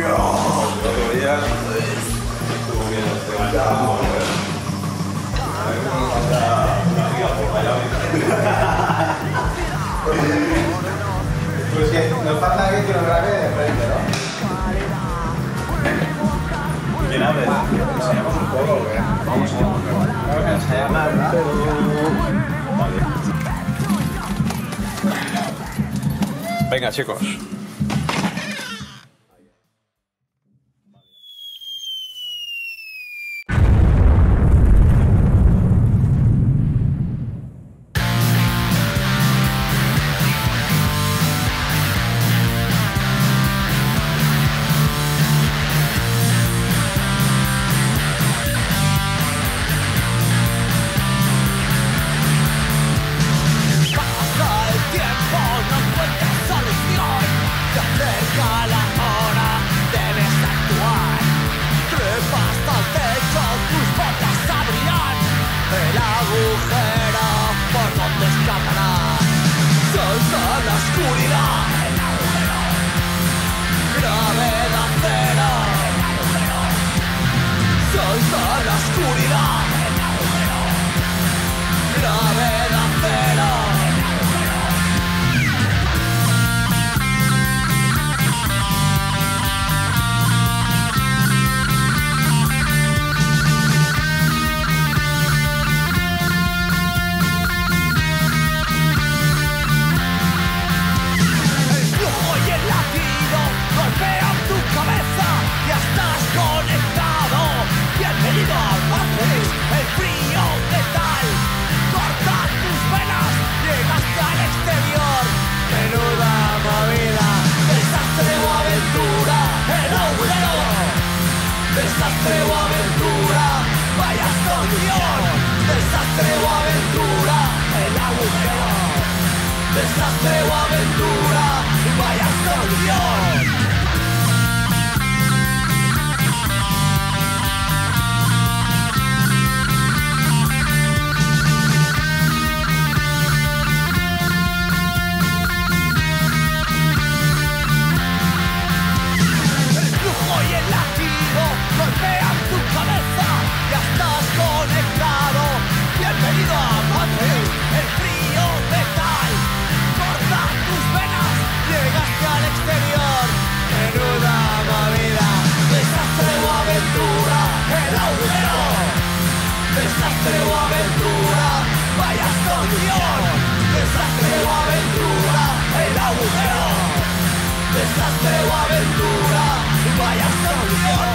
otro día estuvo bien el tema. Pues que nos falta alguien que lo grabe de frente, ¿no? ¿Quién abre? Enseñamos un poco, ¿o qué? Vamos a Ensayamos, ¿verdad? Venga, chicos. Desastre o aventura, vaya solución. Desastre o aventura, el agujero. Desastre o aventura, vaya solución. Golpean tu cabeza, ya estás conectado. Bienvenido a Matrix, el frío metal. Corta tus venas, llegaste al exterior. Menuda movida, desastre o aventura, el agujero. Desastre o aventura, vaya solución. Desastre o aventura, el agujero. Desastre o aventura, vaya solución.